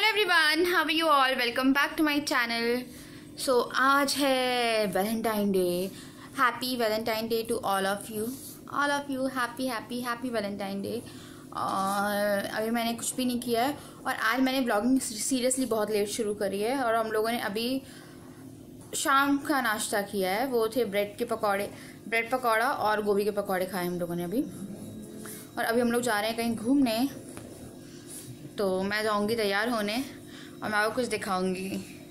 Everyone, how are you all? Welcome back to my channel. So आज है Valentine day. Happy Valentine day to all of you. Happy happy happy Valentine day. और अभी मैंने कुछ भी नहीं किया है और आज मैंने ब्लॉगिंग सीरियसली बहुत लेट शुरू करी है। और हम लोगों ने अभी शाम का नाश्ता किया है, वो थे ब्रेड पकौड़ा और गोभी के पकौड़े खाए हम लोगों ने अभी। और अभी हम लोग जा रहे हैं कहीं घूमने, तो मैं जाऊंगी तैयार होने और मैं आपको कुछ दिखाऊंगी।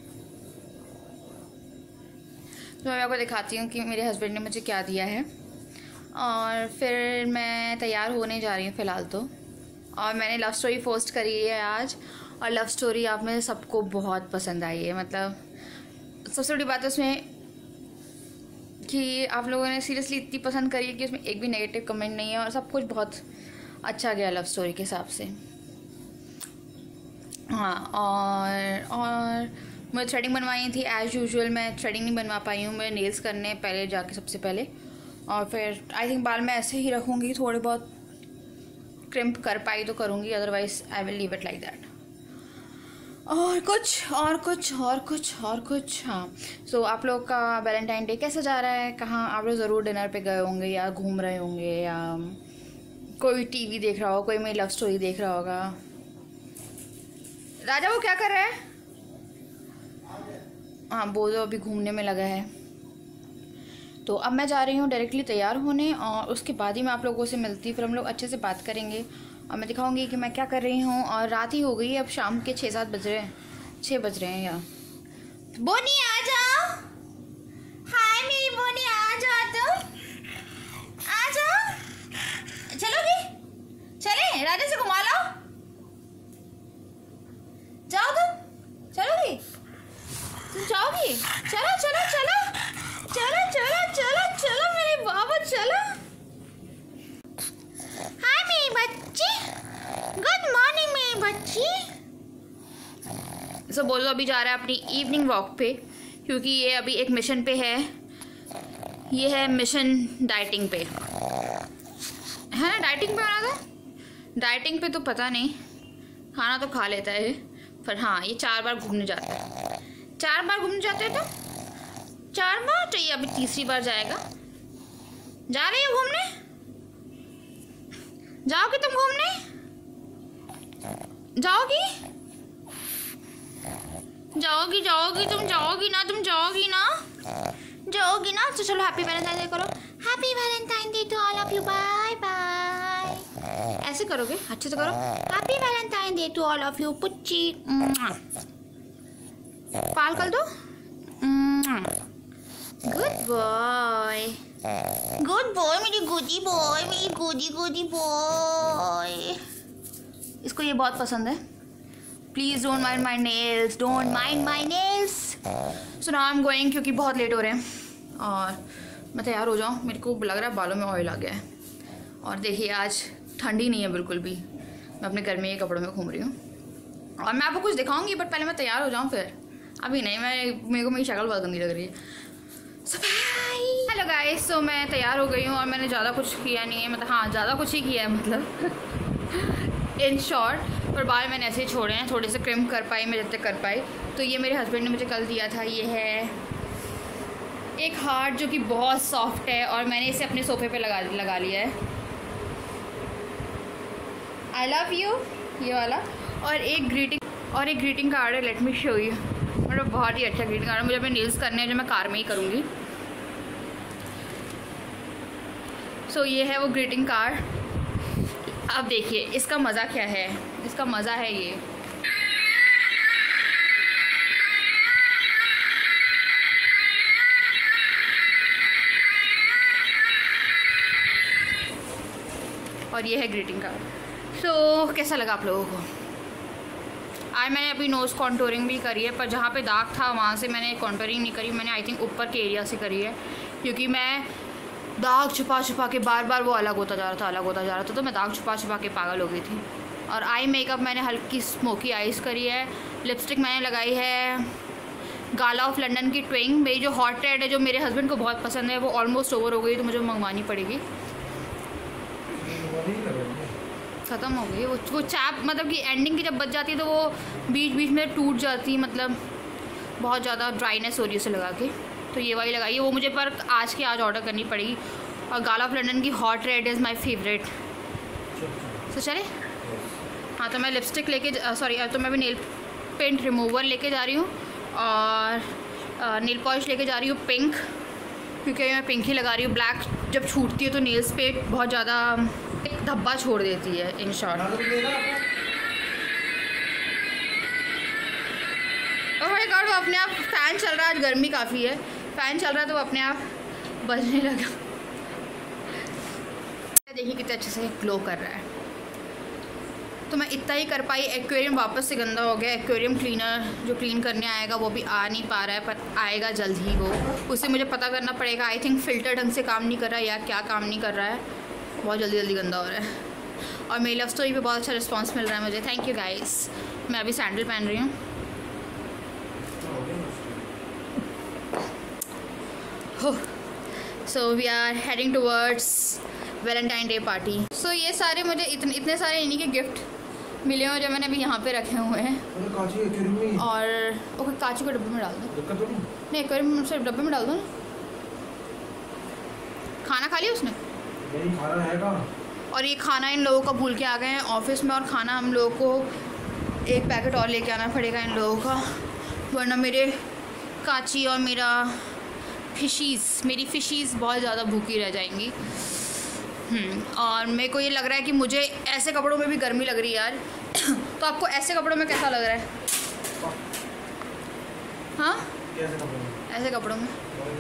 तो मैं आपको दिखाती हूँ कि मेरे हस्बैंड ने मुझे क्या दिया है। और फिर मैं तैयार होने जा रही हूँ फ़िलहाल तो। और मैंने लव स्टोरी पोस्ट करी है आज, और लव स्टोरी आप में सबको बहुत पसंद आई है। मतलब सबसे बड़ी बात है उसमें कि आप लोगों ने सीरियसली इतनी पसंद करी है कि उसमें एक भी नेगेटिव कमेंट नहीं है और सब कुछ बहुत अच्छा गया लव स्टोरी के हिसाब से। हाँ, और मैं थ्रेडिंग बनवाई थी एज़ यूजुअल। मैं थ्रेडिंग नहीं बनवा पाई हूँ, मैं नेल्स करने पहले जाके सबसे पहले। और फिर आई थिंक बाल मैं ऐसे ही रखूँगी, थोड़े बहुत क्रिम्प कर पाई तो करूँगी, otherwise I will leave it like that. और कुछ। हाँ, सो आप लोग का वैलेंटाइन डे कैसा जा रहा है? कहाँ आप लोग ज़रूर डिनर पे गए होंगे या घूम रहे होंगे या कोई टीवी देख रहा होगा, कोई मेरी लव स्टोरी देख रहा होगा। राजा वो क्या कर रहा है? हाँ, वो जो अभी घूमने में लगा है। तो अब मैं जा रही हूँ डायरेक्टली तैयार होने और उसके बाद ही मैं आप लोगों से मिलती, फिर हम लोग अच्छे से बात करेंगे और मैं दिखाऊंगी कि मैं क्या कर रही हूँ। और रात ही हो गई है, अब शाम के 6 बज रहे हैं यार। बोनी आ जाओ। हाय मेरी बोनी, आ जाओ तुम, आ जाओ। चलोगी? चले राजा से घुमा लो। जाओ तुम, चलोगी? तुम जाओगी? चलो चलो चलो चलो चलो चलो चलो मेरे बाबा, चलो। हाय मेरी बच्ची, गुड मॉर्निंग मेरी बच्ची। सो बोलो अभी जा रहा है अपनी इवनिंग वॉक पे, क्योंकि ये अभी एक मिशन पे है। ये है मिशन डाइटिंग पे, है ना? डाइटिंग पे आना था। डाइटिंग पे तो पता नहीं, खाना तो खा लेता है, पर हाँ ये 4 बार घूमने जाता है। 4 बार घूमने जाते हैं तो 4 बार, तो ये अभी तीसरी बार जाएगा। जा रही हो घूमने? जाओगी तुम घूमने? जाओगी? तुम जाओगी ना? तो चलो हैप्पी वैलेंटाइन डे करो। Happy Valentine day to all of you, bye bye. ऐसे करोगे? अच्छे से करो। Happy Valentine day to all of you, पुच्ची। पाल कर दो। गुड बॉय मेरी गुडी बॉय। इसको ये बहुत पसंद है। Please don't mind my nails. So now I am going, क्योंकि बहुत लेट हो रहे हैं और मैं तैयार हो जाऊँ। मेरे को लग रहा है बालों में ऑयल आ गया है। और देखिए आज ठंडी नहीं है बिल्कुल भी, मैं अपने घर में ये कपड़ों में घूम रही हूँ। और मैं आपको कुछ दिखाऊंगी, बट पहले मैं तैयार हो जाऊँ, फिर अभी नहीं। मेरे को मेरी शक्ल बहुत गंदी लग रही है। हेलो गाइस, सो मैं तैयार हो गई हूँ और मैंने ज़्यादा कुछ किया नहीं है। मतलब हाँ, ज़्यादा कुछ ही किया है मतलब इन शॉर्ट। पर बाल मैंने ऐसे ही छोड़े हैं, थोड़े से क्रिम कर पाई मैं जब तक कर पाई। तो ये मेरे हस्बैंड ने मुझे कल दिया था। ये है एक हार्ट जो कि बहुत सॉफ्ट है और मैंने इसे अपने सोफे पे लगा लिया है। आई लव यू, ये वाला। और एक ग्रीटिंग कार्ड है, लेट मी शो यू। मतलब बहुत ही अच्छा ग्रीटिंग कार्ड है। मुझे अपने नेल्स करने हैं जो मैं कार में ही करूँगी। सो ये है वो ग्रीटिंग कार्ड। अब देखिए इसका मज़ा क्या है। इसका मज़ा है ये, और ये है ग्रीटिंग कार्ड। सो कैसा लगा आप लोगों को? आज मैंने अभी नोज़ कॉन्टोरिंग भी करी है, पर जहाँ पे दाग था वहाँ से मैंने कॉन्टोरिंग नहीं करी। मैंने आई थिंक ऊपर के एरिया से करी है, क्योंकि मैं दाग छुपा के बार वो अलग होता जा रहा था तो मैं दाग छुपा के पागल हो गई थी। और आई मेकअप मैंने हल्की स्मोकी आइज़ करी है। लिपस्टिक मैंने लगाई है गाला ऑफ लंदन की ट्विंग। मेरी जो हॉट रेड है, जो मेरे हस्बैंड को बहुत पसंद है, वो ऑलमोस्ट ओवर हो गई, तो मुझे मंगवानी पड़ेगी। ख़त्म हो गई वो चाप, मतलब कि एंडिंग की जब बच जाती है तो वो बीच बीच में टूट जाती है, मतलब बहुत ज़्यादा ड्राइनेस हो रही है उसे लगा के। तो ये वाली लगाई है वो मुझे, पर आज की आज ऑर्डर करनी पड़ेगी। और गाला ऑफ लंदन की hot red is my favourite. तो चले, हाँ तो मैं लिपस्टिक लेके सॉरी तो मैं भी नेल पेंट रिमूवर लेके जा रही हूँ और नेल पॉलिश लेके जा रही हूँ पिंक, क्योंकि मैं पिंक ही लगा रही हूँ। ब्लैक जब छूटती है तो नेल्स पे बहुत ज़्यादा एक धब्बा छोड़ देती है इन शॉर्ट। और भाई गॉड वो अपने आप फ़ैन चल रहा है, आज गर्मी काफ़ी है, फ़ैन चल रहा है तो वो अपने आप बजने लगा। देखिए कितने अच्छे से ग्लो कर रहा है। तो मैं इतना ही कर पाई। एक्वेरियम वापस से गंदा हो गया। एक्वेरियम क्लीनर जो क्लीन करने आएगा वो भी आ नहीं पा रहा है, पर आएगा जल्द ही वो, उससे मुझे पता करना पड़ेगा। आई थिंक फ़िल्टर ढंग से काम नहीं कर रहा है या क्या काम नहीं कर रहा है, बहुत जल्दी जल्दी गंदा हो रहा है। और मेरी लव स्टोरी पे बहुत अच्छा रिस्पॉन्स मिल रहा है मुझे, थैंक यू गाइस। मैं अभी सैंडल पहन रही हूँ। So we are heading towards Valentine day party. सो ये सारे मुझे इतने सारे इन्हीं के गिफ्ट मिले हुए जो मैंने अभी यहाँ पे रखे हुए हैं। और ओके कांच को डब्बे में डाल दो। नहीं एक्वेरियम से डब्बे में डाल दो ना। खाना खा लिया उसने? नहीं खाना है का। और ये खाना इन लोगों का भूल के आ गए हैं ऑफिस में, और खाना हम लोगों को एक पैकेट और लेके आना पड़ेगा इन लोगों का, वरना मेरे काची और मेरी फिशीज़ बहुत ज़्यादा भूखी रह जाएंगी। और मेरे को ये लग रहा है कि मुझे ऐसे कपड़ों में भी गर्मी लग रही है यार। तो आपको ऐसे कपड़ों में कैसा लग रहा है? हाँ ऐसे कपड़ों में।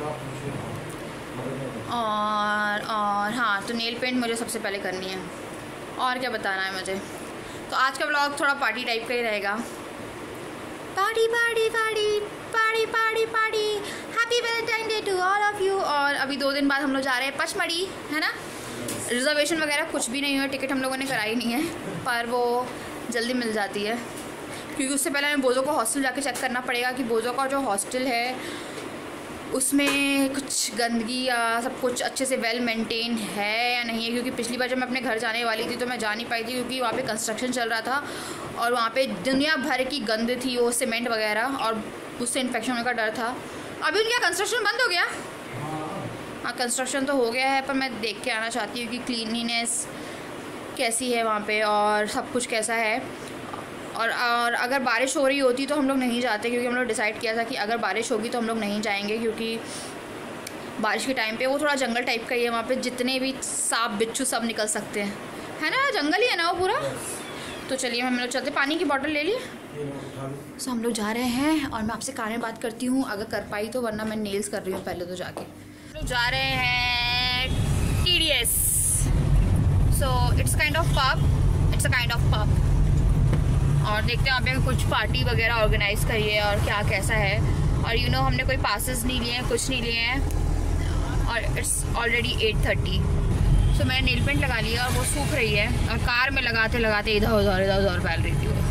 और हाँ तो नेल पेंट मुझे सबसे पहले करनी है। और क्या बताना है मुझे? तो आज का व्लॉग थोड़ा पार्टी टाइप का ही रहेगा। Party party party party party party, happy Valentine day to all of you. और अभी 2 दिन बाद हम लोग जा रहे हैं पचमढ़ी, है ना। रिजर्वेशन वगैरह कुछ भी नहीं हुआ, टिकट हम लोगों ने कराई नहीं है, पर वो जल्दी मिल जाती है, क्योंकि उससे पहले हमें बोजो को हॉस्टल जाके चेक करना पड़ेगा कि बोजो का जो हॉस्टल है उसमें कुछ गंदगी या सब कुछ अच्छे से वेल मेंटेन है या नहीं है। क्योंकि पिछली बार जब मैं अपने घर जाने वाली थी तो मैं जा नहीं पाई थी, क्योंकि वहाँ पे कंस्ट्रक्शन चल रहा था और वहाँ पे दुनिया भर की गंद थी, वो सीमेंट वगैरह, और उससे इन्फेक्शन होने का डर था। अभी उनका कंस्ट्रक्शन बंद हो गया? हाँ कंस्ट्रक्शन तो हो गया है, पर मैं देख के आना चाहती हूँ कि क्लीनलीनेस कैसी है वहाँ पे और सब कुछ कैसा है। और अगर बारिश हो रही होती तो हम लोग नहीं जाते, क्योंकि हम लोग डिसाइड किया था कि अगर बारिश होगी तो हम लोग नहीं जाएंगे, क्योंकि बारिश के टाइम पे वो थोड़ा जंगल टाइप का ही है, वहाँ पे जितने भी सांप बिच्छू सब निकल सकते हैं, है ना, जंगल ही है ना वो पूरा। तो चलिए हम लोग चलते। पानी की बोतल ले लिए। सो हम लोग जा रहे हैं और मैं आपसे कार में बात करती हूँ अगर कर पाई तो, वरना मैं नेल्स कर रही हूँ पहले तो जाके। हम लोग जा रहे हैं TDS। So it's kind of pub, और देखते हैं वहाँ पे कुछ पार्टी वगैरह ऑर्गेनाइज करी है और क्या कैसा है। और हमने कोई पासेस नहीं लिए हैं, कुछ नहीं लिए हैं, और इट्स ऑलरेडी 8:30। सो मैंने नेल पेंट लगा लिया और वो सूख रही है, और कार में लगाते लगाते इधर उधर फैल रही थी वो।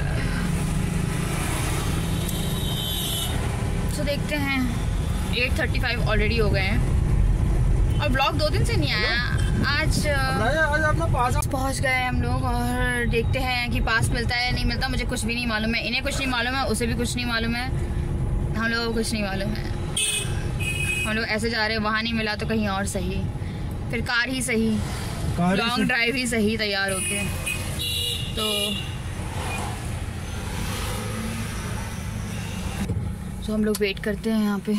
सो देखते हैं, 8:35 ऑलरेडी हो गए हैं और ब्लॉग 2 दिन से नहीं आया। आज अपना पास पहुँच गए हम लोग, और देखते हैं कि पास मिलता है नहीं मिलता, मुझे कुछ भी नहीं मालूम है, इन्हें कुछ नहीं मालूम है, उसे भी कुछ नहीं मालूम है, हम लोगों को कुछ नहीं मालूम है। हम लोग ऐसे जा रहे हैं, वहाँ नहीं मिला तो कहीं और सही, फिर कार ही सही, लॉन्ग ड्राइव ही सही तैयार होके। तो हम लोग वेट करते हैं यहाँ पे।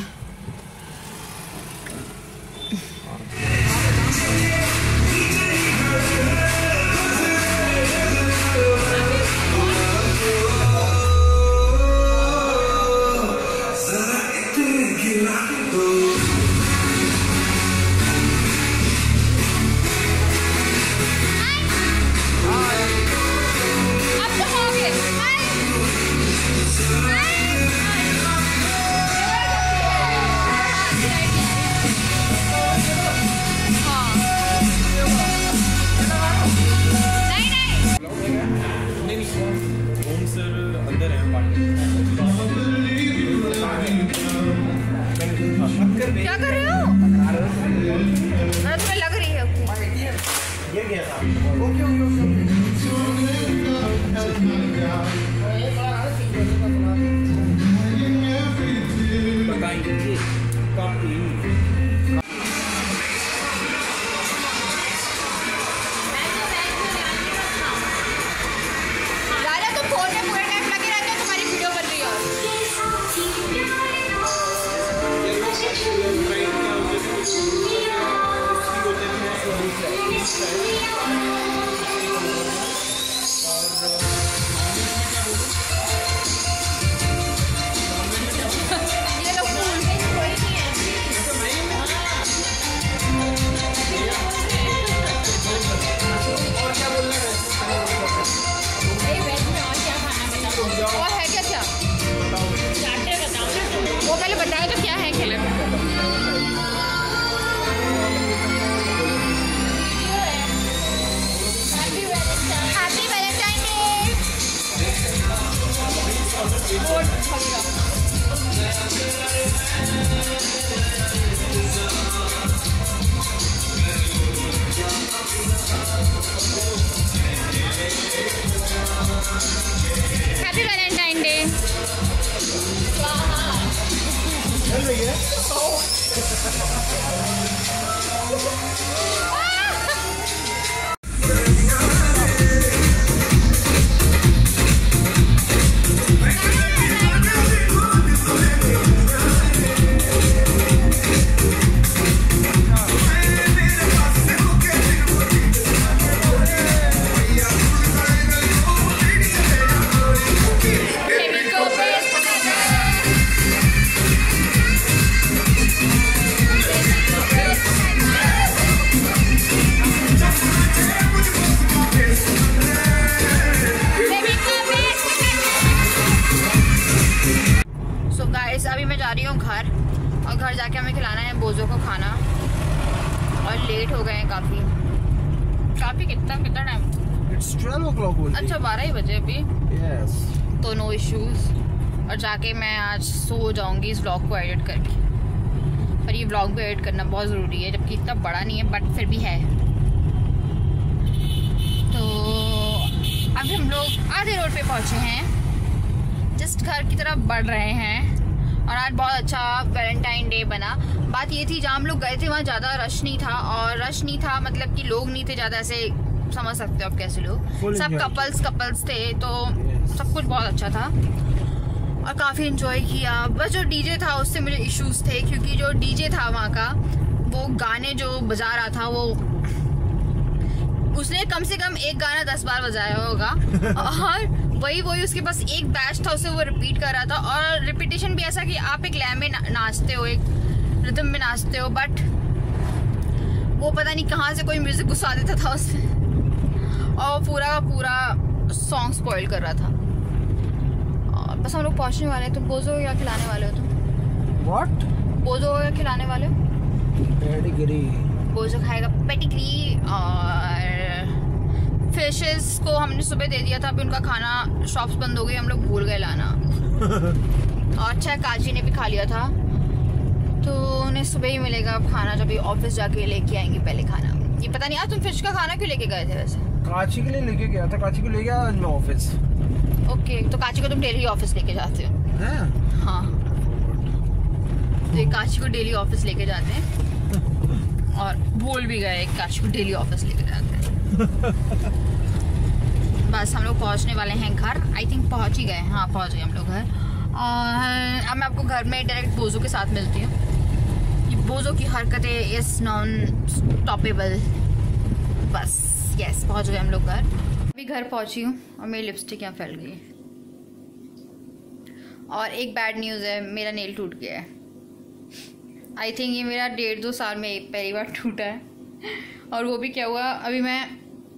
क्या कर रहे हो? तुम्हें लग रही है ये गया था। ओके। Happy Valentine day. अभी मैं जा रही हूँ घर, और घर जाके हमें खिलाना है बोझों को खाना, और लेट हो गए हैं काफी कितना टाइम? It's 12 o'clock. अच्छा 12 ही बजे अभी। Yes. तो नो इश्यूज। और जाके मैं आज सो जाऊंगी इस व्लॉग को एडिट करके। पर ये व्लॉग भी एडिट करना बहुत ज़रूरी है, जबकि इतना बड़ा नहीं है बट फिर भी है। तो अभी हम लोग आधे रोड पे पहुँचे हैं, जस्ट घर की तरफ बढ़ रहे हैं। और आज बहुत अच्छा वैलेंटाइन डे बना। बात ये थी, जहाँ हम लोग गए थे वहाँ ज़्यादा रश नहीं था, और रश नहीं था मतलब कि लोग नहीं थे ज़्यादा, ऐसे समझ सकते हो आप कैसे लोग, सब कपल्स थे, तो सब कुछ बहुत अच्छा था और काफ़ी इन्जॉय किया। बस जो डीजे था उससे मुझे इश्यूज थे, क्योंकि जो डीजे था वहाँ का, वो गाने जो बजा रहा था वो उसने कम से कम एक गाना 10 बार बजाया होगा, और वही उसके पास एक बैच था, उसे वो रिपीट कर रहा था। और रिपीटेशन भी ऐसा कि आप एक लय में नाचते हो, एक रिदम में नाचते हो, बट वो पता नहीं कहाँ से कोई म्यूजिक घुसा देता था उसमें, और पूरा सॉन्ग स्पॉइल कर रहा था। और बस हम लोग पहुँचने वाले हैं। तुम बोझो या खिलाने वाले हो? तुम What? बोझो या खिलाने वाले हो? Pedigree. बोझो खाएगा पेडिग्री। और फिशेस को हमने सुबह दे दिया था, अभी उनका खाना शॉप्स बंद हो गई, हम लोग भूल गए लाना। और अच्छा काजी ने भी खा लिया था, तो उन्हें सुबह ही मिलेगा अब खाना, जब ऑफिस जाके लेके आएंगे पहले खाना। ये पता नहीं यार तुम फिश का खाना क्यों लेके गए थे वैसे? काची के लिए लेके गया था, काची को ले गया आज मैं ऑफिस। ओके, तो काची को तुम डेली ऑफिस लेके जाते हो? हाँ, तो ये काची को डेली ऑफिस लेके जाते हैं, और भूल भी गए काची को डेली ऑफिस लेके जाते हैं। बस हम लोग पहुंचने वाले हैं घर, आई थिंक पहुंच ही गए। हाँ पहुंच गए हम लोग घर, और अब मैं आपको घर में डायरेक्ट बोझो के साथ मिलती हूँ। ये बोझो की हरकतें इज नॉन स्टॉपेबल। बस यस, पहुंच गए हम लोग घर। अभी घर पहुंची हूँ और मेरी लिपस्टिक यहाँ फैल गई है। और एक बैड न्यूज़ है, मेरा नेल टूट गया है। आई थिंक ये मेरा 1.5-2 साल में पहली बार टूटा है। और वो भी क्या हुआ, अभी मैं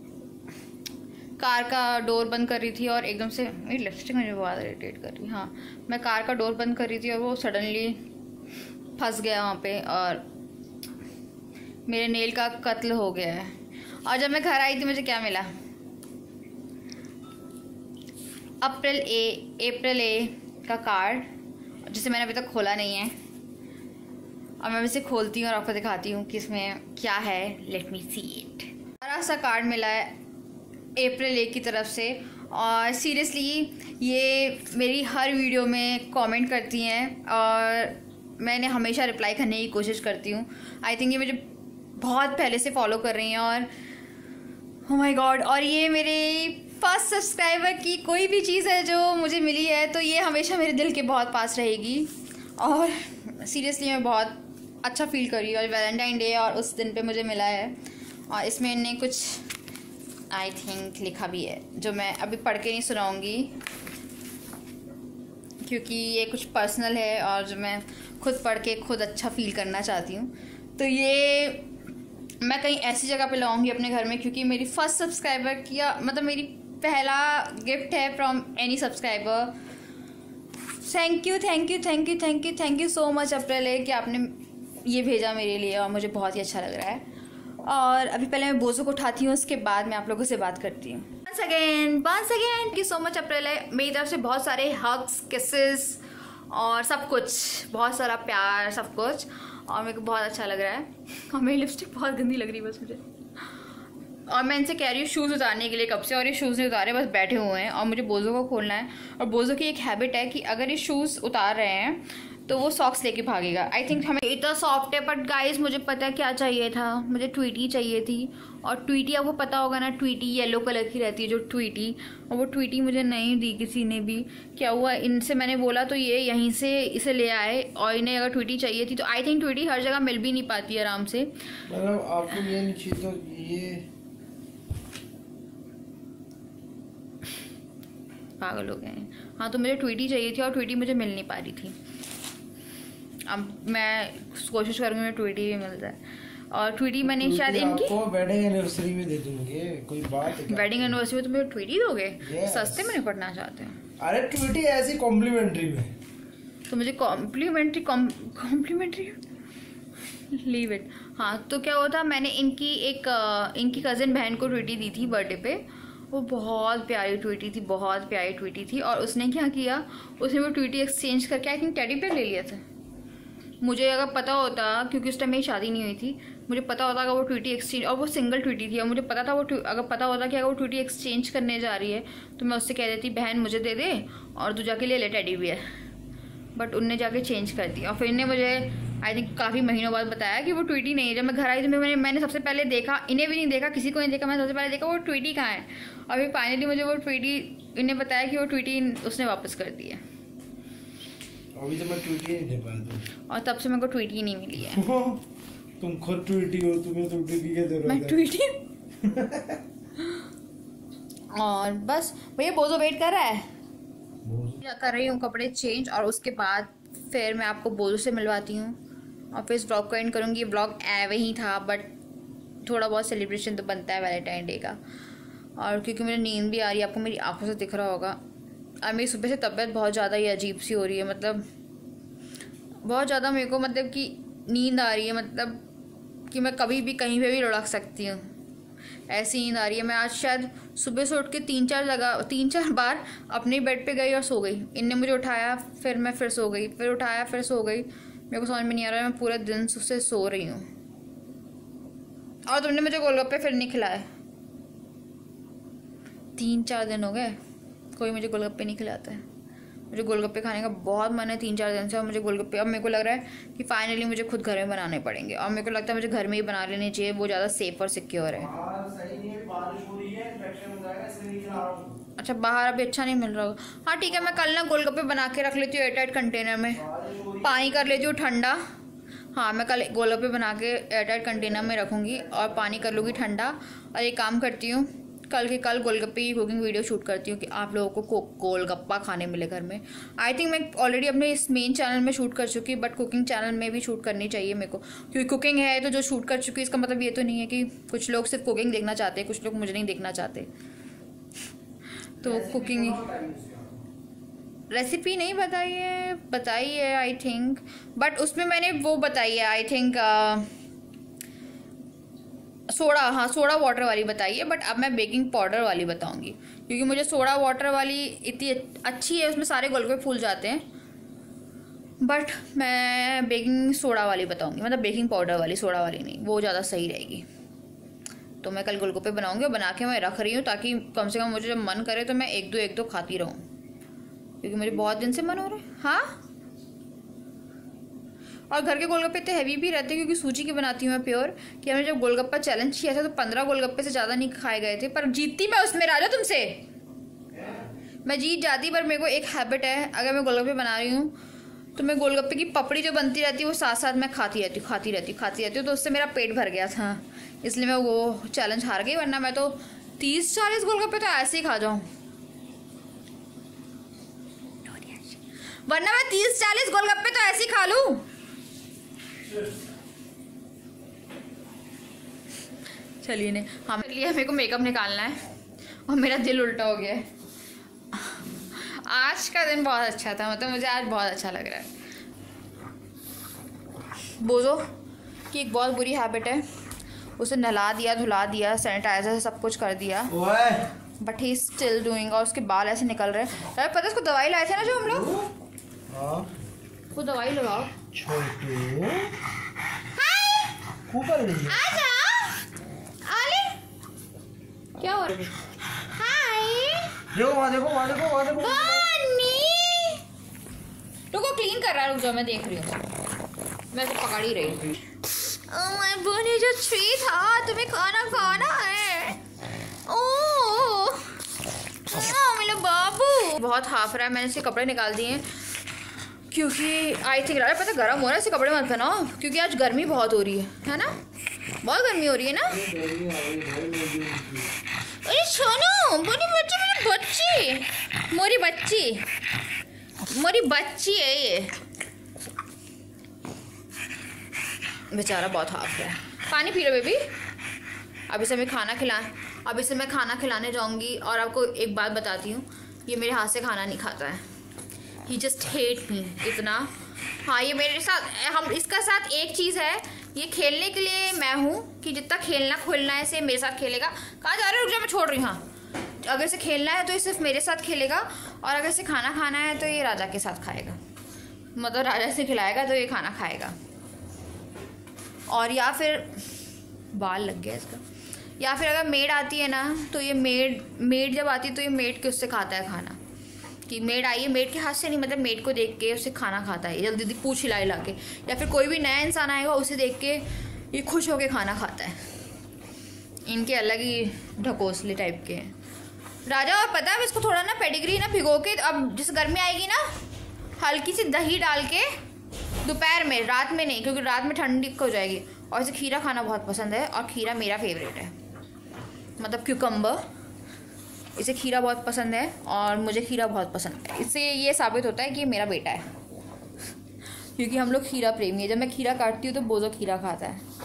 कार का डोर बंद कर रही थी और एकदम से मेरी लिपस्टिक मुझे बहुत इरिटेट कर रही। हाँ, मैं कार का डोर बंद कर रही थी और वो सडनली फंस गया वहाँ पे, और मेरे नेल का कत्ल हो गया है। और जब मैं घर आई थी मुझे क्या मिला, अप्रैल ए का कार्ड, जिसे मैंने अभी तक खोला नहीं है, और मैं इसे खोलती हूँ और आपको दिखाती हूँ कि इसमें क्या है। Let me see it. बड़ा सा कार्ड मिला है अप्रैल ए की तरफ से, और सीरियसली ये मेरी हर वीडियो में कमेंट करती हैं और मैंने हमेशा रिप्लाई करने की कोशिश करती हूँ। आई थिंक ये मुझे बहुत पहले से फॉलो कर रही हैं, और ओह माय गॉड, और ये मेरे फर्स्ट सब्सक्राइबर की कोई भी चीज़ है जो मुझे मिली है, तो ये हमेशा मेरे दिल के बहुत पास रहेगी। और सीरियसली मैं बहुत अच्छा फील कर रही हूँ। और वैलेंटाइन डे और उस दिन पे मुझे मिला है, और इसमें इन्हें कुछ आई थिंक लिखा भी है, जो मैं अभी पढ़ के नहीं सुनाऊंगी क्योंकि ये कुछ पर्सनल है, और जो मैं खुद पढ़ के खुद अच्छा फील करना चाहती हूँ। तो ये मैं कहीं ऐसी जगह पे लाऊंगी अपने घर में, क्योंकि मेरी फर्स्ट सब्सक्राइबर किया, मतलब मेरी पहला गिफ्ट है from any subscriber. Thank you so much April ए कि आपने ये भेजा मेरे लिए, और मुझे बहुत ही अच्छा लग रहा है। और अभी पहले मैं बोझों को उठाती हूँ, उसके बाद मैं आप लोगों से बात करती हूँ। once again thank you so much April. मेरी तरफ से बहुत सारे हग्स, किसेस और सब कुछ, बहुत सारा प्यार, सब कुछ। और मेरे को बहुत अच्छा लग रहा है और मेरी लिपस्टिक बहुत गंदी लग रही है बस मुझे। और मैं इनसे कह रही हूँ शूज़ उतारने के लिए कब से, और ये शूज़ नहीं उतारे, बस बैठे हुए हैं। और मुझे बोझों को खोलना है। और बोझों की एक हैबिट है कि अगर ये शूज़ उतार रहे हैं तो वो सॉक्स लेके भागेगा। आई थिंक हमें इतना सॉफ्ट है, बट गाइस मुझे पता है क्या चाहिए था, मुझे ट्वीटी चाहिए थी। और ट्वीटी आपको पता होगा ना, ट्वीटी येलो कलर की रहती है जो ट्वीटी, और वो ट्वीटी मुझे नहीं दी किसी ने भी। क्या हुआ, इनसे मैंने बोला तो ये यहीं से इसे ले आए, और इन्हें अगर ट्वीटी चाहिए थी तो आई थिंक ट्वीटी हर जगह मिल भी नहीं पाती आराम से। मतलब आपको ये नहीं चाहिए तो ये पागल हो गए हैं। हाँ, तो मुझे ट्वीटी चाहिए थी और ट्वीटी मुझे मिल नहीं पा रही थी। अब मैं कोशिश करूँगी मैं ट्वीटी भी मिल जाए। और ट्वीटी मैंने शायद इनकी वेडिंग एनिवर्सरी में दे दूंगे, कोई बात है? वेडिंग एनिवर्सरी में तुम्हें ट्वीटी दोगे? सस्ते में निपटना चाहते हैं? अरे ट्वीटी ऐसी कॉम्प्लीमेंट्री में, तो मुझे कॉम्प्लीमेंट्री लीव इट। हाँ, तो क्या हुआ था, मैंने इनकी कज़न बहन को ट्वीटी दी थी बर्थडे पे। वो बहुत प्यारी ट्वीटी थी, बहुत प्यारी ट्वीटी थी। और उसने क्या किया, उसने वो ट्वीटी एक्सचेंज करके आई थिंक टेडी पेयर ले लिया था। मुझे अगर पता होता, क्योंकि उस टाइम मेरी शादी नहीं हुई थी, मुझे पता होता अगर वो ट्वीटी एक्सचेंज, और वो सिंगल ट्वीटी थी, और मुझे पता था अगर पता होता कि अगर वो ट्वीटी एक्सचेंज करने जा रही है तो मैं उससे कह देती बहन मुझे दे दे और तू जाके ले ले टेडी बियर। बट उनने जाके चेंज कर दिया। और फिर इन्हें मुझे आई थिंक काफ़ी महीनों बाद बताया कि वो ट्वीटी नहीं है। जब मैं घर आई तो मैंने सबसे पहले देखा, इन्हें भी नहीं देखा, किसी को नहीं देखा, मैंने सबसे पहले देखा वो ट्वीटी कहाँ है। और फिर फाइनली मुझे वो ट्वीटी, इन्हें बताया कि वो ट्वीटी उसने वापस कर दी है। अभी तो मैं ट्वीटी नहीं दे पाया और तब से मेरे को ट्वीटी नहीं मिली है। तुम खुद ट्वीटी हो, तुम्हें तो ट्वीटी की जरूरत है। मैं ट्वीटी और बस भैया बोझो वेट कर रहा है। कर रही हूँ कपड़े चेंज, और उसके बाद फिर मैं आपको बोझो से मिलवाती हूँ और फिर इस ब्लॉग को एंड करूँगी। ब्लॉग एवे ही था, बट थोड़ा बहुत सेलिब्रेशन तो बनता है वैलेंटाइन डे का। और क्योंकि मुझे नींद भी आ रही है, आपको मेरी आंखों से दिख रहा होगा। और मेरी सुबह से तबीयत बहुत ज़्यादा ही अजीब सी हो रही है, मतलब बहुत ज़्यादा मेरे को मतलब कि नींद आ रही है, मतलब कि मैं कभी भी कहीं पे भी लुढ़क सकती हूँ, ऐसी नींद आ रही है। मैं आज शायद सुबह से उठ के 3-4 बार अपने बेड पे गई और सो गई। इनने मुझे उठाया, फिर मैं फिर सो गई, फिर उठाया, फिर सो गई। मेरे को समझ में नहीं आ रहा है, मैं पूरे दिन से सो रही हूँ। और तुमने मुझे गोलगप्पे फिर नहीं खिलाए। 3-4 दिन हो गए कोई मुझे गोलगप्पे नहीं खिलाता है। मुझे गोलगप्पे खाने का बहुत मन है 3-4 दिन से। और मुझे गोलगप्पे अब मेरे को लग रहा है कि फाइनली मुझे खुद घर में बनाने पड़ेंगे। और मेरे को लगता है मुझे घर में ही बना लेने चाहिए, वो ज़्यादा सेफ और सिक्योर है। अच्छा, बाहर अभी अच्छा नहीं मिल रहा होगा। हाँ ठीक है, मैं कल ना गोलगप्पे बना के रख लेती हूँ एयरटाइट कंटेनर में, पानी कर लेती हूँ ठंडा। हाँ, मैं कल गोलगप्पे बना के एयरटाइट कंटेनर में रखूँगी और पानी कर लूँगी ठंडा। और एक काम करती हूँ, कल के कल गोलगप्पे की कुकिंग वीडियो शूट करती हूँ कि आप लोगों को गोलगप्पा खाने मिले घर में। आई थिंक मैं ऑलरेडी अपने इस मेन चैनल में शूट कर चुकी, बट कुकिंग चैनल में भी शूट करनी चाहिए मेरे को, क्योंकि कुकिंग है तो जो शूट कर चुकी, इसका मतलब ये तो नहीं है कि कुछ लोग सिर्फ कुकिंग देखना चाहते हैं, कुछ लोग मुझे नहीं देखना चाहते। तो कुकिंग रेसिपी नहीं बताई है आई थिंक, बट उसमें मैंने वो बताई है आई थिंक सोडा वाटर वाली बताई है। बट अब मैं बेकिंग पाउडर वाली बताऊंगी, क्योंकि मुझे सोडा वाटर वाली इतनी अच्छी है, उसमें सारे गोलगप्पे फूल जाते हैं। बट मैं बेकिंग सोडा वाली बताऊंगी, मतलब बेकिंग पाउडर वाली, सोडा वाली नहीं, वो ज़्यादा सही रहेगी। तो मैं कल गोलगप्पे बनाऊंगी और बना के मैं रख रही हूँ, ताकि कम से कम मुझे जब मन करे तो मैं एक दो खाती रहूँ, क्योंकि मुझे बहुत दिन से मन हो रहा है। हाँ, और घर के गोलगप्पे इतने हैवी भी रहते हैं, क्योंकि सूजी की बनाती हूँ मैं प्योर। कि हमने जब गोलगप्पा चैलेंज किया था तो 15 गोलगप्पे से ज़्यादा नहीं खाए गए थे, पर जीतती मैं उसमें। राजा तुमसे मैं जीत जाती, पर मेरे को एक हैबिट है, अगर मैं गोलगप्पे बना रही हूँ तो मैं गोलगप्पे की पपड़ी जो बनती रहती है वो साथ साथ मैं खाती रहती हूँ। तो उससे मेरा पेट भर गया था, इसलिए मैं वो चैलेंज हार गई। वरना मैं तो 30-40 गोलगप्पे तो ऐसे ही खा जाऊँ, वरना मैं 30-40 गोलगप्पे तो ऐसे ही खा लूँ। चलिए ने हाँ, मेरे को मेकअप निकालना है और मेरा दिल उल्टा हो गया है। आज का दिन बहुत अच्छा था, मतलब मुझे आज बहुत अच्छा लग रहा है। बोझो की एक बहुत बुरी हैबिट है, उसे नहला दिया, धुला दिया, सैनिटाइजर से सब कुछ कर दिया। बट ही स्टिल डूइंग, और उसके बाल ऐसे निकल रहे हैं। यार पता है उसको दवाई लाए थे ना जो हम लोग, वो दवाई लगाओ। छोटू आले क्या हो रहा है? हाय देखो वहाँ देखो वहाँ देखो वहाँ देखो। रुको क्लीन कर रहा है, रुक जाओ मैं देख रही हूँ, मैं तो पकड़ ही रही हूँ। ये जो ट्री था तुम्हें खाना है। ओह मेरा बाबू बहुत हाफ रहा है, मैंने इसके कपड़े निकाल दिए हैं क्योंकि आई थिंक पता गर्म हो रहा है, इससे कपड़े मत पहनाओ क्योंकि आज गर्मी बहुत हो रही है ना, बहुत गर्मी हो रही है ना। अरे सुनो मोरी बच्ची है ये, बेचारा बहुत हाफ है। पानी पी लो बेबी। अब इसे मैं खाना खिलाने जाऊंगी, और आपको एक बात बताती हूँ, ये मेरे हाथ से खाना नहीं खाता है, ही जस्ट हेट मी इतना। हाँ ये मेरे साथ, हम इसका साथ एक चीज़ है, ये खेलने के लिए मैं हूँ कि जितना खेलना खोलना है इसे मेरे साथ खेलेगा। कहाँ जा रहे हो? रुक जा मैं छोड़ रही हूँ। हाँ अगर इसे खेलना है तो ये सिर्फ मेरे साथ खेलेगा, और अगर इसे खाना खाना है तो ये राजा के साथ खाएगा, मतलब राजा से खिलाएगा तो ये खाना खाएगा। और या फिर बाल लग गया इसका, या फिर अगर मेड आती है ना तो ये मेड जब आती है तो ये मेड के उससे खाता है खाना, कि मेड आई है, मेड के हाथ से नहीं, मतलब मेड को देख के उससे खाना खाता है, जल्दी जल्दी पूछ हिला हिला के। या फिर कोई भी नया इंसान आएगा उसे देख के ये खुश होके खाना खाता है। इनके अलग ही ढकोसले टाइप के हैं राजा। और पता है इसको थोड़ा ना पेडिग्री ना भिगो के, अब जिस गर्मी आएगी ना हल्की सी दही डाल के दोपहर में, रात में नहीं क्योंकि रात में ठंडी हो जाएगी। और इसे खीरा खाना बहुत पसंद है, और खीरा मेरा फेवरेट है, मतलब क्यूकम्बर। इसे खीरा बहुत पसंद है और मुझे खीरा बहुत पसंद है। इससे ये साबित होता है कि ये मेरा बेटा है क्योंकि हम लोग खीरा प्रेमी है। जब मैं खीरा काटती हूँ तो बोझो खीरा खाता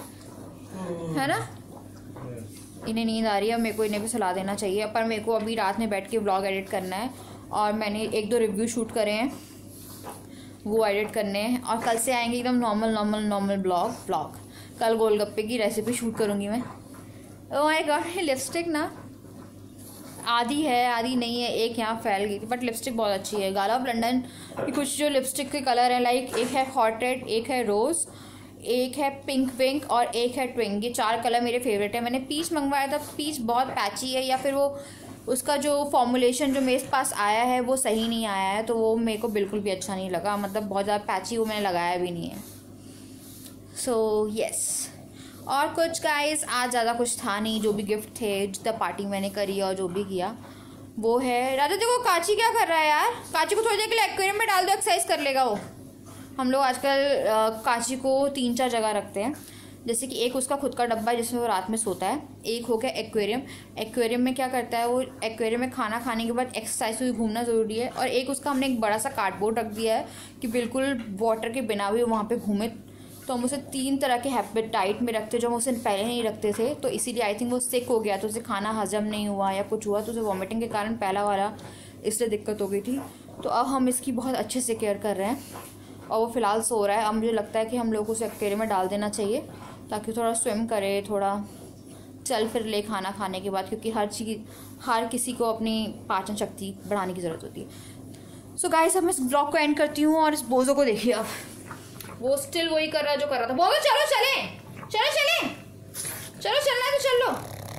है ना। इन्हें नींद आ रही है, मेरे को इन्हें भी सुला देना चाहिए, पर मेरे को अभी रात में बैठ के व्लॉग एडिट करना है, और मैंने 1-2 रिव्यू शूट करे हैं, वो एडिट करने हैं। और कल से आएंगे एकदम नॉर्मल व्लॉग। कल गोलगप्पे की रेसिपी शूट करूँगी मैं। ओह माय गॉड, ये लिपस्टिक ना आधी है आधी नहीं है, एक यहाँ फैल गई थी, बट लिपस्टिक बहुत अच्छी है। गाला ऑफ लंदन की कुछ जो लिपस्टिक के कलर हैं, लाइक एक है हॉट रेड, एक है रोज़, एक है पिंक और एक है ट्विंग। ये 4 कलर मेरे फेवरेट है। मैंने पीच मंगवाया था, पीच बहुत पैची है, या फिर वो उसका जो फॉर्मुलेशन जो मेरे पास आया है वो सही नहीं आया है, तो वो मेरे को बिल्कुल भी अच्छा नहीं लगा, मतलब बहुत ज़्यादा पैची, वो मैंने लगाया भी नहीं है। So yes. और कुछ गाइस आज ज़्यादा कुछ था नहीं, जो भी गिफ्ट थे, जितना पार्टी मैंने करी और जो भी किया वो है। राजा देखो काची क्या कर रहा है यार, काची को थोड़ी देर के लिए एक्वेरियम में डाल दो, एक्सरसाइज कर लेगा वो। हम लोग आजकल काची को 3-4 जगह रखते हैं, जैसे कि एक उसका खुद का डब्बा है जिसमें वो रात में सोता है, एक हो गया एक्वेरियम में क्या करता है वो, एक्वेरियम में खाना खाने के बाद एक्सरसाइज हुई घूमना ज़रूरी है। और एक उसका हमने एक बड़ा सा कार्डबोर्ड रख दिया है कि बिल्कुल वाटर के बिना भी वहाँ पे घूमे। तो हम उसे 3 तरह के हैबिटाइट में रखते जो हम उसे पहले नहीं रखते थे, तो इसीलिए आई थिंक वो सिक हो गया, तो उसे खाना हजम नहीं हुआ या कुछ हुआ, तो उसे वॉमिटिंग के कारण पहला वाला इसलिए दिक्कत हो गई थी। तो अब हम इसकी बहुत अच्छे से केयर कर रहे हैं, और वो फ़िलहाल सो रहा है। अब मुझे लगता है कि हम लोग उसे एक्वेरियम में डाल देना चाहिए ताकि थोड़ा स्विम करे, थोड़ा चल फिर ले खाना खाने के बाद, क्योंकि हर किसी को अपनी पाचन शक्ति बढ़ाने की ज़रूरत होती है। सो गाइस अब मैं इस ब्लॉग को एंड करती हूँ, और इस बोझों को देखिए, अब वो स्टिल वही कर रहा है जो कर रहा था। बोलो चलो चलना है तो चलो,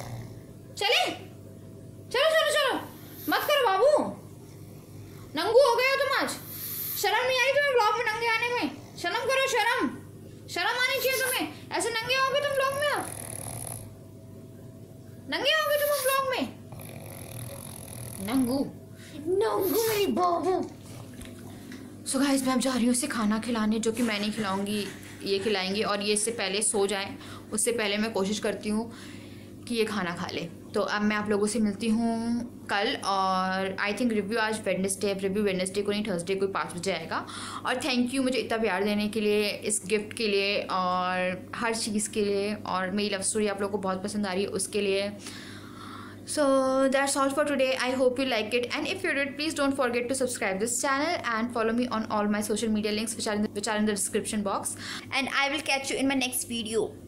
चलो मत करो बाबू, नंगू हो गए हो तुम आज। शर्म नहीं आई तुम्हें ब्लॉग में नंगे आने में? शर्म करो, शर्म आनी चाहिए तुम्हें। ऐसे नंगे होगे तुम ब्लॉग में, अब नंगे होगे तुम ब्लॉग में। नंगू मेरी बाबू। सो गाइस मैं अब जा रही हूँ इसे खाना खिलाने, जो कि मैं नहीं खिलाऊंगी, ये खिलाएंगे, और ये इससे पहले सो जाएं उससे पहले मैं कोशिश करती हूँ कि ये खाना खा ले। तो अब मैं आप लोगों से मिलती हूँ कल, और आई थिंक रिव्यू आज वेडनेसडे को नहीं, थर्सडे को 5 बजे आएगा। और थैंक यू मुझे इतना प्यार देने के लिए, इस गिफ्ट के लिए और हर चीज़ के लिए, और मेरी लव स्टोरी आप लोगों को बहुत पसंद आ रही है उसके लिए। So that's all for today. I hope you like it, and if you did, please don't forget to subscribe this channel and follow me on all my social media links which are in the description box, and I will catch you in my next video.